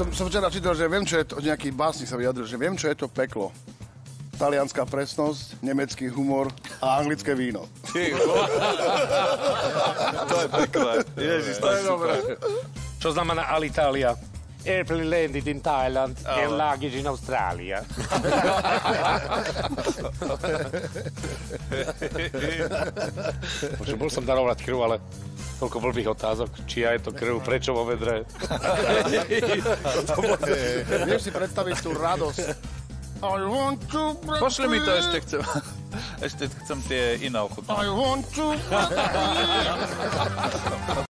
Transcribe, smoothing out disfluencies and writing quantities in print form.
Som včera čítal, že viem, čo je to, nejaký básnik sa vyjadril, že viem, čo je to peklo. Talianská presnosť, nemecký humor a anglické víno. To je pekné. Ježiš, to je dobré. Čo znamená Alitalia? Airplane landed in Thailand and luggage in Australia. Bol som darovať krv, ale toľko blbých otázok. Čia je to krv, prečo vo vedre? Vieš si predstaviť tú radosť. Pošli mi to ešte, chcem tie iné ochutnať.